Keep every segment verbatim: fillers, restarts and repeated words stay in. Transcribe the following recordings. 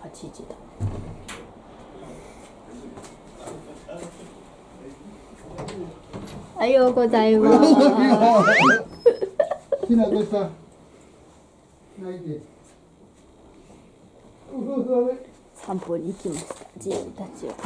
はちじだ。おはようございます。 ひなこさん、泣いて。 散歩に行きました。じいたちは。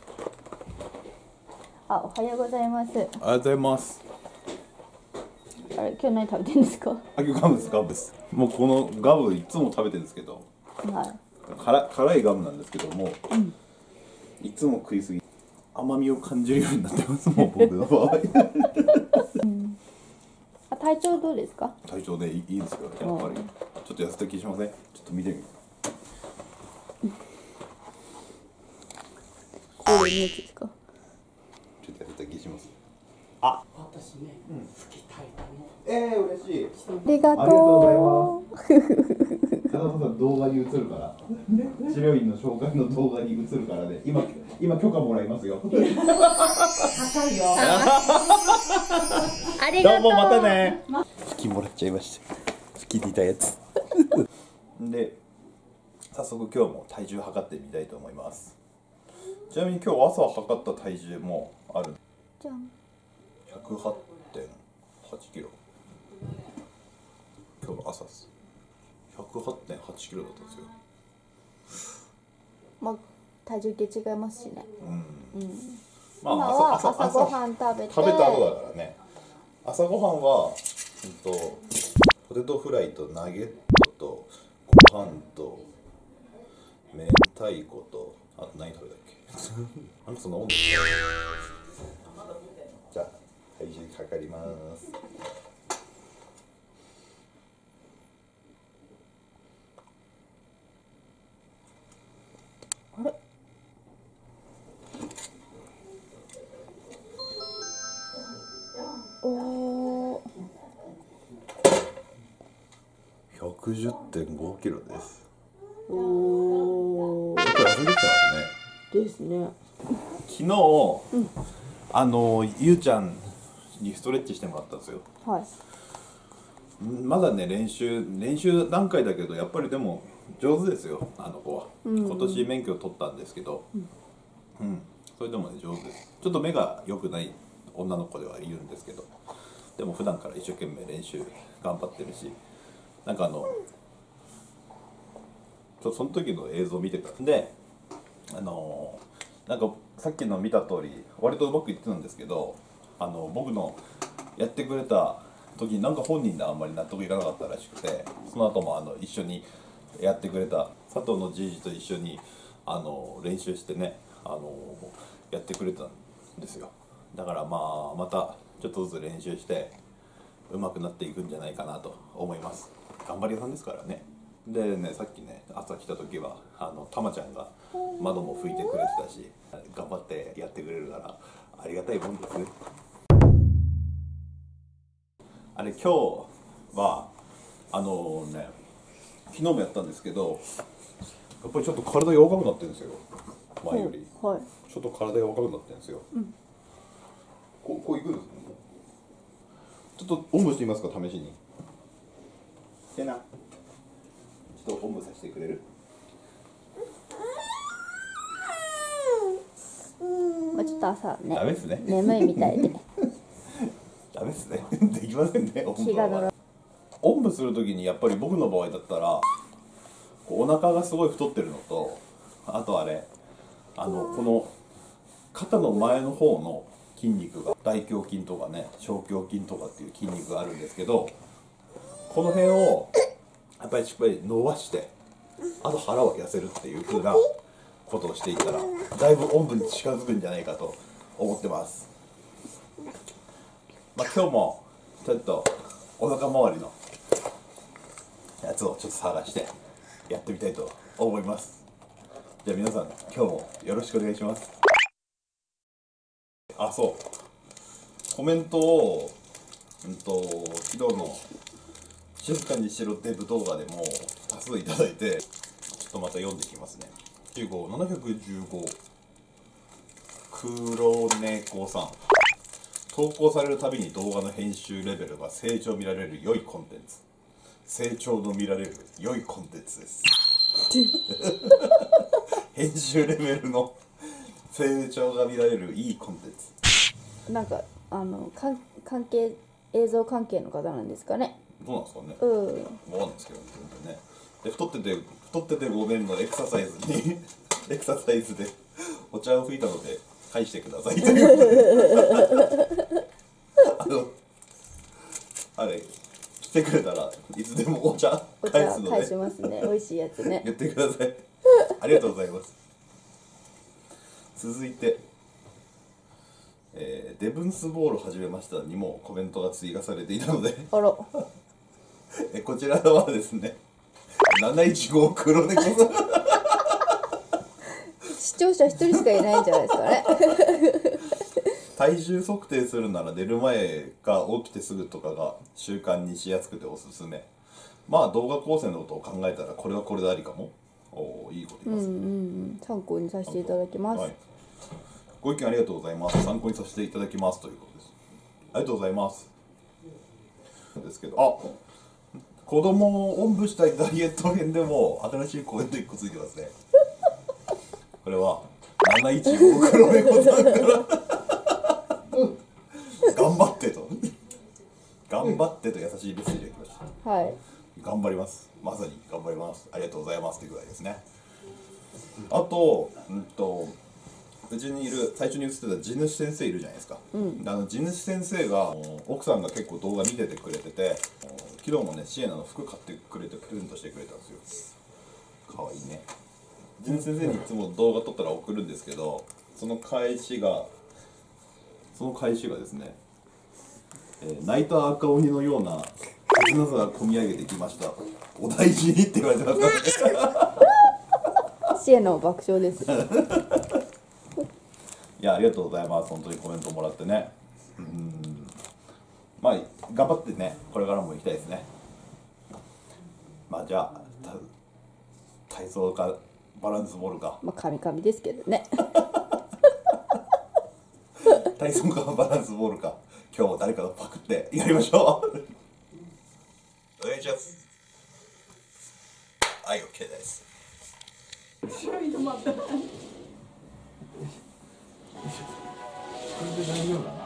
あ、おはようございます。 おはようございます。 あれ、今日何食べてるんですか？ あ、今日ガムです、ガムです。もうこのガムいつも食べてるんですけど、 はい。 辛辛いガムなんですけども、 うん、 いつも食いすぎ甘みを感じるようになってます。もう僕の場合。 うん、あ、体調どうですか？ 体調でいいですよ、やっぱり。ちょっと痩せた気しません？ちょっと見てみる。 これのやつですか？ ちょっと痩せた気します。 あ、私ね、うん、好きタイプの。ええー、嬉しい。 ありがとう。 加藤さん動画に映るから。治療院の紹介の動画に映るからで、今今許可もらいますよ。高いよ。 ありがとう。 どうもまたね。好きもらっちゃいました。好きでいたやつ。で、早速今日も体重測ってみたいと思います。ちなみに今日朝測った体重もある。 じゃん。 ひゃくはちてんはちキロ。今日の朝です。ひゃくはちてんはちキロだったんですよ。 まあ、体重計違いますしね。 うん。 うん。 まあ、 今は朝ごはん食べて。 食べた後だからね。朝ごはんは、うんと、ポテトフライとナゲットとご飯と明太子と、あと何食べたっけ？なんかそんなもんですよ。じゃあ体重測ります。 あれ？おー。 ひゃくじゅってんごキロです。 おー。 ちょっと痩せてきてますね。ですね。 昨日、うん、あのゆうちゃんにストレッチしてもらったんですよ。 はい。 まだね練習練習段階だけどやっぱりでも上手ですよ、あの子は。うん、今年免許を取ったんですけど、うん、うん、それでもね上手です。ちょっと目が良くない女の子ではいるんですけど、でも普段から一生懸命練習頑張ってるし、なんかあのちょその時の映像を見てたんで、あのなんかさっきの見た通り割とうまくいってたんですけど、あの僕のやってくれた時になんか本人であんまり納得いかなかったらしくて、その後もあの一緒にやってくれた佐藤のじいじと一緒にあの練習してね、あのやってくれたんですよ。だからまあまたちょっとずつ練習して上手くなっていくんじゃないかなと思います。頑張り屋さんですからね。でね、さっきね朝来た時はあのたまちゃんが窓も拭いてくれてたし、頑張ってやってくれるからありがたいもんですね。あれ今日はあのね昨日もやったんですけど、やっぱりちょっと体柔らかくなってるんですよ、前より。はい、ちょっと体柔らかくなってるんですよ。うん、こうこういくんですね。ちょっとおんぶしてみますか、試しに。せな、ちょっとおんぶさせてくれる？ まあちょっと朝ね。 ダメですね。 眠いみたいで。 ダメですね。できませんね。おんぶは。おんぶするときにやっぱり僕の場合だったら、お腹がすごい太ってるのと、あとあれ、あのこの肩の前の方の筋肉が大胸筋とかね、小胸筋とかっていう筋肉があるんですけど、この辺をやっぱりしっかり伸ばして、あと腹を痩せるっていう風なことをしていったら、だいぶおんぶに近づくんじゃないかと思ってます。まあ、今日もちょっとお腹周りのやつをちょっと探してやってみたいと思います。じゃあ皆さん今日もよろしくお願いします。あ、そうコメントを、うんと昨日の静かにしろデブ動画でも多数いただいて、ちょっとまた読んでいきますね。じゅうご、ななひゃくじゅうご、黒猫さん。投稿されるたびに動画の編集レベルが成長見られる良いコンテンツ。成長の見られる良いコンテンツです。 編集レベルの成長が見られるいいコンテンツ。 なんかあのか関係映像関係の方なんですかね。 どうなんですかね。 うん。 わかんないですけど、全然ね。で太ってて太っててごめんのエクササイズにエクササイズでお茶を吹いたので返してくださいというあのあれ来てくれたらいつでもお茶お茶返すの返しでますね。美味しいやつね。 言ってください。ありがとうございます。続いて、えーデブンスボール始めましたにもコメントが追加されていたのであら。 えこちらはですねなないちご黒猫さん視聴者一人しかいないんじゃないですかね。 体重測定するなら寝る前か起きてすぐとかが習慣にしやすくておすすめ。まあ動画構成のことを考えたらこれはこれでありかも。おーいいこと言いますね、 うんうんうん。参考にさせていただきます。 はい、ご意見ありがとうございます。参考にさせていただきますということです。ありがとうございます。ですけど、あ、子供をおんぶしたいダイエット編でも新しいコメントいっこついてますね。これはなないちご黒猫さんから頑張ってと頑張ってと優しいメッセージが来ました。 はい。 頑張ります。まさに頑張ります。ありがとうございますというぐらいですね。あと、うんと、うちにいる最初に映ってた地主先生いるじゃないですか。うん、あの地主先生が奥さんが結構動画見ててくれてて、昨日もねシエナの服買ってくれてプレゼントしてくれたんですよ。かわいいね。地主先生にいつも動画撮ったら送るんですけど、その返しがその返しがですね、えー、泣いた赤鬼のような切なさが込み上げてきました。お大事にって言われてますからね。 シエナ爆笑です。 いやありがとうございます。本当にコメントもらってね。うん、まあ頑張ってねこれからも行きたいですね。まあじゃあ体操かバランスボールか。 まあカミカミですけどね。 体操かバランスボールか。今日も誰かがパクってやりましょう。お願いします。はい OK です。 白いのまた。これで大丈夫だな。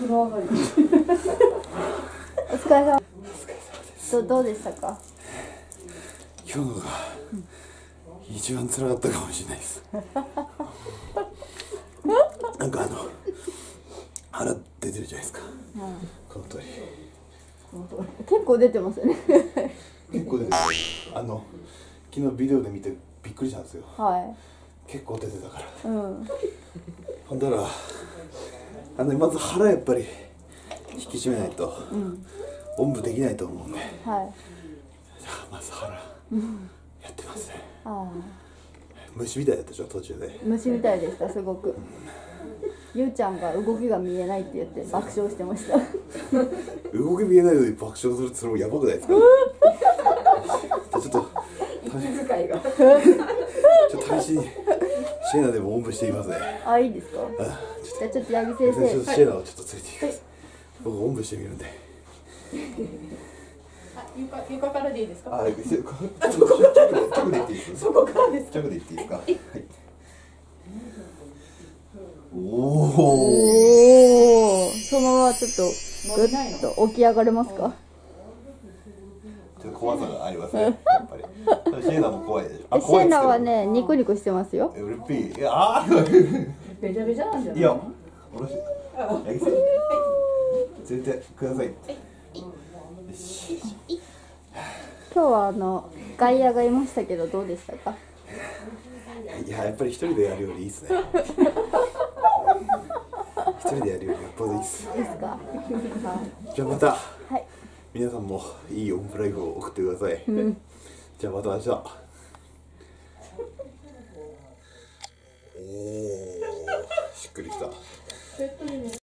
風呂上がり。 お疲れ様。どどうでしたか？ 今日のが一番辛かったかもしれないです。なんかあの腹出てるじゃないですか。 うん、 この通り。 結構出てますよね。 結構出てる。あの昨日ビデオで見てびっくりしたんですよ。 は結構出てたから。 い。うん。 ほんだらあのまず腹やっぱり引き締めないと、うん、おんぶできないと思うんで。はい。じゃあまず腹、うん、やってますね。ああ。虫みたいだったでしょ途中で。 虫みたいでしたすごく。うん、ゆうちゃんが動きが見えないって言って爆笑してました。 動き見えないのに爆笑するってそれもやばくないですか？ちょっと息遣いがちょっと試しにシエナでもおんぶしていますね。 あ、いいですか？じゃあちょっと八木先生、 ちょっとシエナをちょっと連れて行きます。僕おんぶしてみるんで。 あ、床床からでいいですか？ あ、直で行っていいですか？ そこからです。 直で行っていいですか？はい。おお。そのままちょっとぐっと起き上がれますか？ ちょっと怖さがありますね。やっぱり。シエナも怖いでしょ。 シエナはね、ニコニコしてますよ。 うれぴー。いや、ああ。 べちゃべちゃなんじゃない？ いや、おろし。八木さん。連れてください。 今日はあの外野がいましたけどどうでしたか？ いや、やっぱり一人でやるよりいいですね。一人でやるよりよっぽどいいです。 ですか？ じゃあまた、はい、 皆さんもいいオンブライフを送ってください。うん、じゃあまた明日。おお、しっくりきた。